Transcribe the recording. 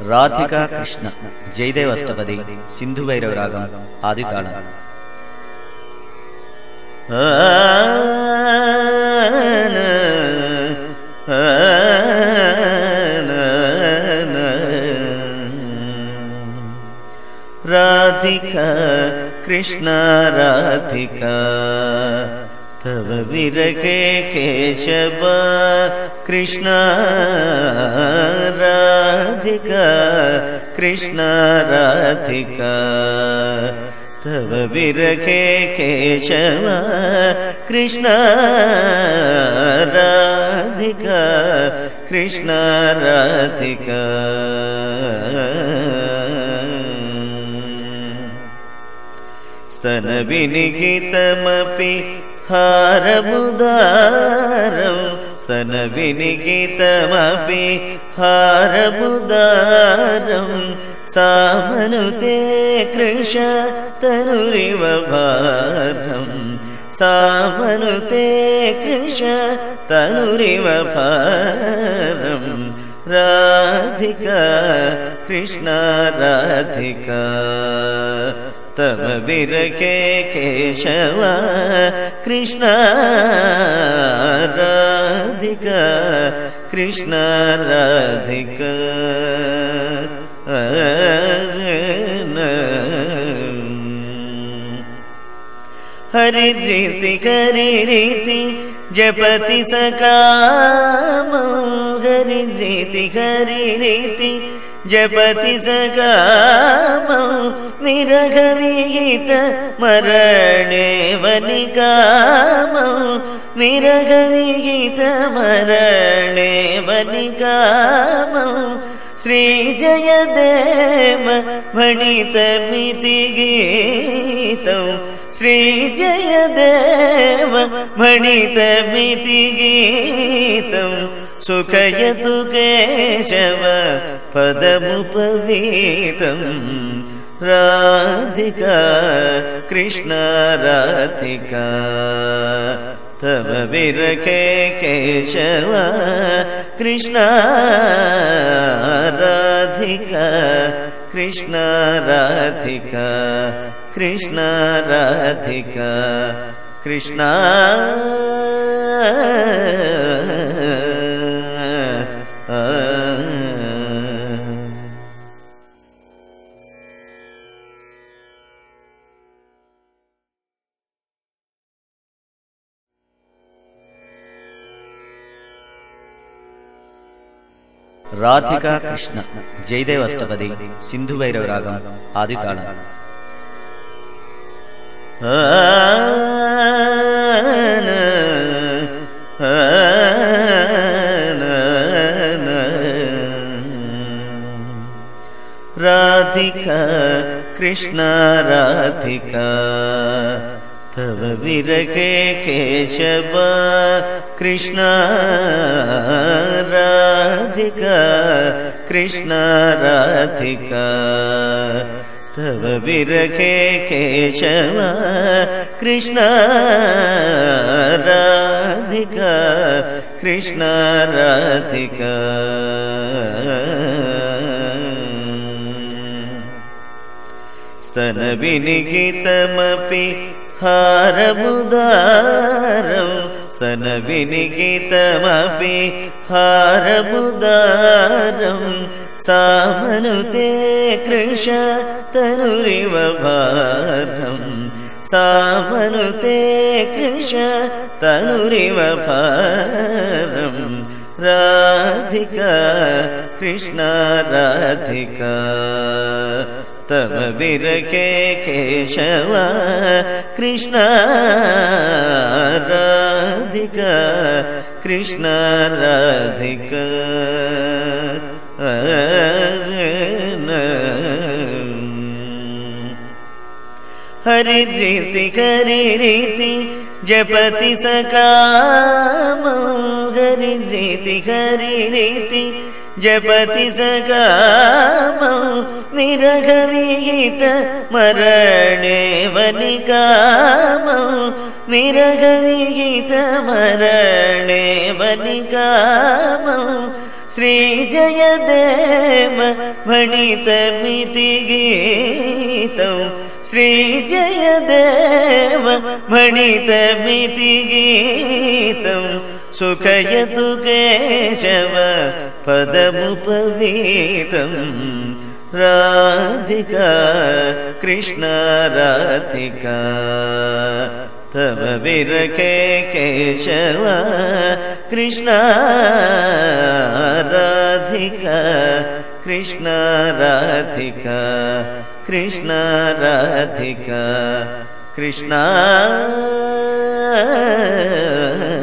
రాధికా కృష్ణ జయదేవ్ అష్టపది సింధు భైరవ రాగం ఆది తాళం. రాధికా కృష్ణ రాధికా तव विरहे केशव कृष्ण राधिका कृष्ण राधिका तव विरहे केशव कृष्ण राधिका कृष्ण राधिका स्तन विनिहितमपि हारमुदारं स्तन विनिहितमपि हारमुदारं सामनुते कृश तनुरिव भारं सामनुते कृश तनुरिव भारं राधिका कृष्ण राधिका तव विरहे केशव कृष्ण राधिका कृष्ण राधिका हरि रीति जपति सकामं हरि रीति जपति सकामं विरह विहित मरणे वनिकामं विरह विहित मरणे वनिकामं श्री जयदेव भणितमिति गीतं श्री जयदेव भणितमिति गीतं सुखयतु केशव पदमुपवीतं राधिका कृष्ण राधिका तव विरहे केशव कृष्ण राधिका कृष्ण राधिका कृष्ण राधिका कृष्ण రాధికా కృష్ణ జయదేవ్ అష్టపది సింధు భైరవ రాగం ఆది తాళం. రాధికా కృష్ణ రాధికా तव विरहे केशव कृष्ण राधिका कृष्ण राधिका तव विरहे केशव कृष्ण राधिका कृष्ण राधिका स्तन विनिहितमपि हारमुदारं स्तन विनिहितमपि हारमुदारं सामनुते कृश तनुरिव भारं सामनुते कृश तनुरिव भारं राधिका कृष्ण राधिका तव विरहे केशव कृष्ण राधिका कृष्ण राधिका हरि रीति जपति सकामं हरि रीति जपति सकामं विरह विहित मरणे वनिकामं विरह विहित मरणे वनिकामं श्रीजयदेव भणितमिति गीतं श्रीजयदेव भणितमिति गीतं सुखयतु केशव पदमुपवीतं राधिका कृष्ण राधिका तव विरखे केशव कृष्ण राधिका कृष्ण राधिका कृष्ण राधिका कृष्ण